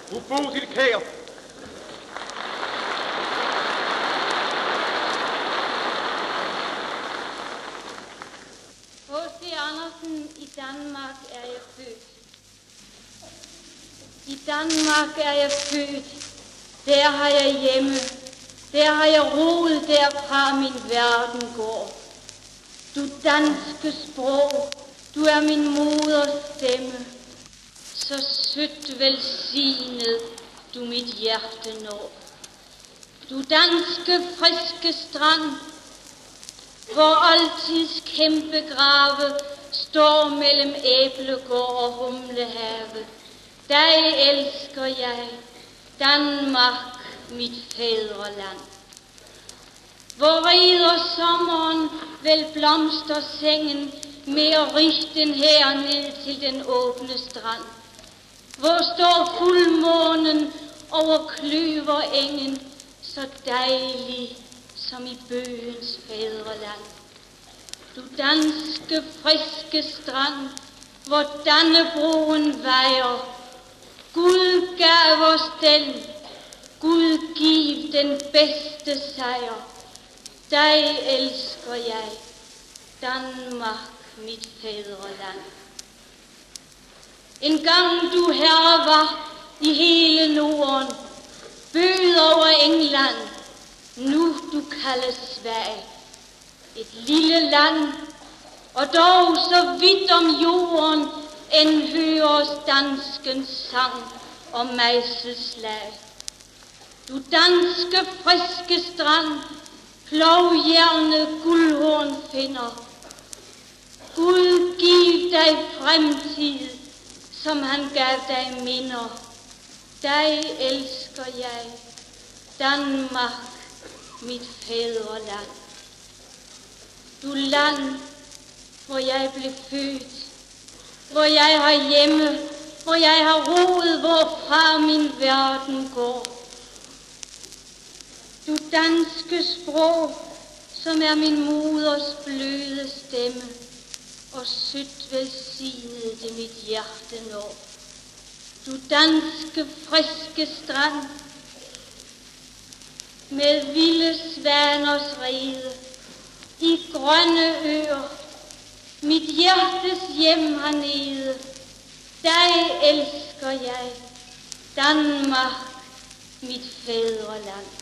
Fru Bodil Kjær. H.C. Andersen, i Danmark er jeg født. I Danmark er jeg født. Der har jeg hjemme. Der har jeg rod, derfra min verden går. Du danske sprog, du er min moders stemme. Så sødt velsignet du mit hjerte når. Du danske friske strand, hvor altids kæmpe grave står mellem æblegård og humlehave. Dig elsker jeg, Danmark, mit fædreland. Hvor rider sommeren vel blomster sengen mere rigt end her ned til den åbne strand. Hvor står fuldmånen over kløver engen, så dejlig som i bøgens fædreland. Du danske friske strand, hvor Dannebroen vejer. Gud gav os den, Gud giv den bedste sejr. Dig elsker jeg, Danmark, mit fædreland. En gang du herre var i hele Norden, bød over England, nu du kaldes Sverige. Et lille land, og dog så vidt om jorden, end høres danskens sang og mejselslag. Du danske friske strand, plovhjernet guldhorn finder. Gud giv dig fremtid, som han gav dig minder. Dig elsker jeg, Danmark, mit fædreland. Du land, hvor jeg blev født, hvor jeg har hjemme, hvor jeg har rod, hvorfra min verden går. Du danske sprog, som er min moders bløde stemme, og sødt velsignet det mit hjerte når. Du danske friske strand, med vilde svaners rede, i grønne øer, mit hjertes hjem hernede. Dig elsker jeg, Danmark, mit fædreland.